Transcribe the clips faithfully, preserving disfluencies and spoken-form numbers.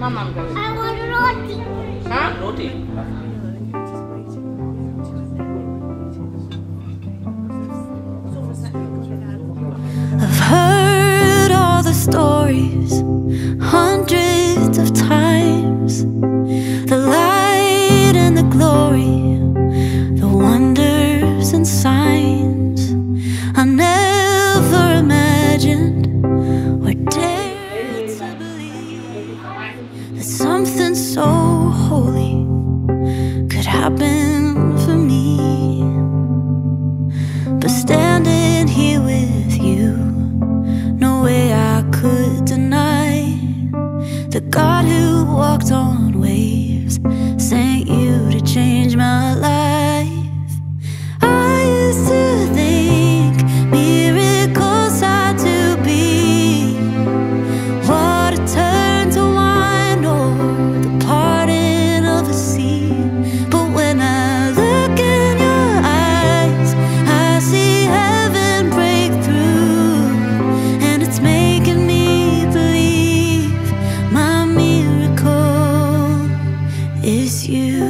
Mama, go. I want roti. Huh? Roti. I've heard all the stories hundreds of times, the light and the glory, the wonders and signs. I never imagined or dared to believe that something so holy could happen for me. But standing here with you, no way I could deny the God who walked on waves sent you to change my life. I used to think miracles had to be water turned to wine or the parting of a sea. But when I look in your eyes, I see heaven break through, and it's making me believe my miracle is you.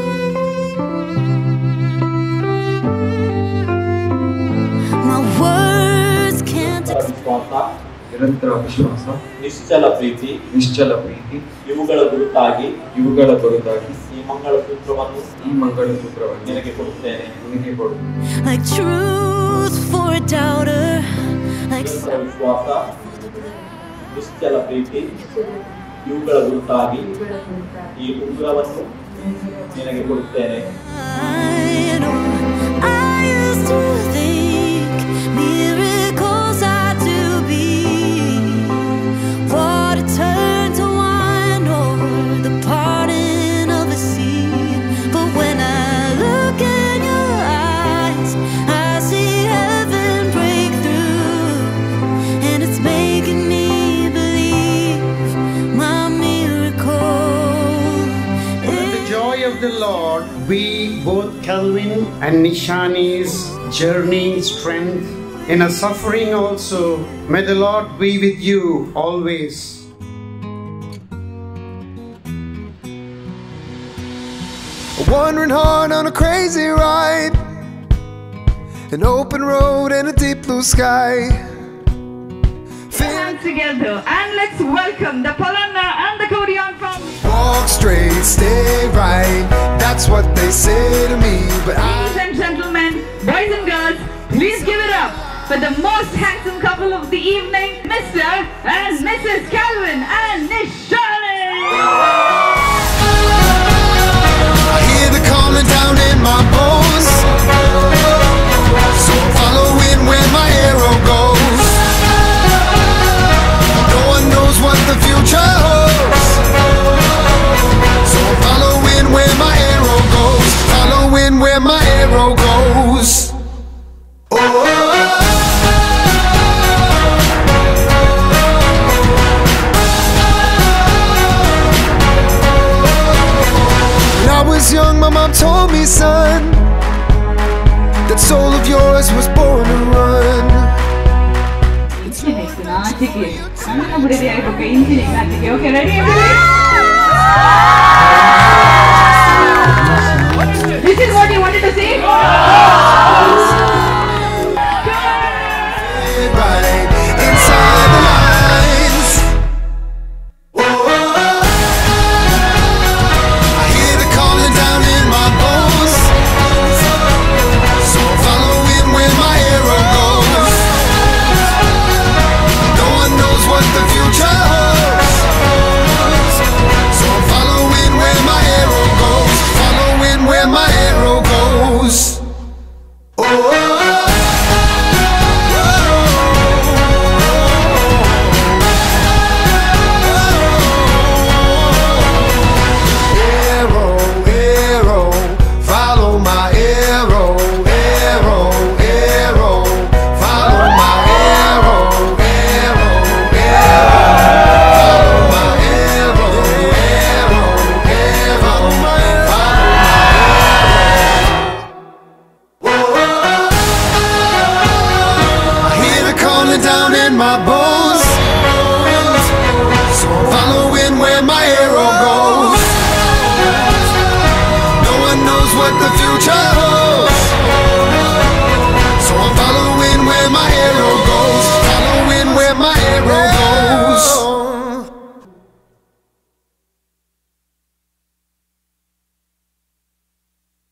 My words can't explain. ನಿರಂತರ ವಿಶ್ವಾಸ, ನಿಶ್ಚಲ ಪ್ರೀತಿ, ನಿಶ್ಚಲ ಪ್ರೀತಿ, ಇವುಗಳ ಗುರುತಾಗಿ ಇವುಗಳ ಕುರಿತಾಗಿ ಈ ಮಂಗಳಸೂತ್ರವನ್ನು ಈ ಮಂಗಳಸೂತ್ರವನ್ನು ನಿನಗೆ ಕೊಡುತ್ತೇನೆ. ನಿನಗೆ ಕೊಡುತ್ತೇನೆ. like truth for a doubter, like ನಿರಂತರ ವಿಶ್ವಾಸ, ನಿಶ್ಚಲ ಪ್ರೀತಿ, ಇವುಗಳ ಗುರುತಾಗಿ ಈ ಉಂಗುರವನ್ನು ನಿನಗೆ ಕೊಡುತ್ತೇನೆ. I know I used to think miracles had to be water turned to wine or the parting of a sea. But when I look in your eyes, I see heaven break through, and it's making me believe my miracle With the joy of the Lord, we, both Calvin and Nishani's journey strength in a suffering also. May the Lord be with you always. A wandering heart on a crazy ride, an open road and a deep blue sky. Hands together and let's welcome the Palana and the Kodian from. Walk straight, stay right, that's what they say to me. But I Ladies and gentlemen, boys and girls, please give it up for the most handsome couple of the evening, Mister and Missus Calvin and Nishani. I hear the calling down in my bones, so I'm following where my arrow goes. No one knows what the future holds, so I'm following where my arrow goes, following where my arrow goes. Oh, when I was young, my mom told me, son, that soul of yours was born to run. Okay, ready everybody? This is what you wanted to see? Right inside the lines. Oh, I hear the calling down in my bones, so I'm following where my arrow goes. No one knows what the future holds, so I'm following where my arrow goes, following where my arrow goes. Oh, yeah. what the future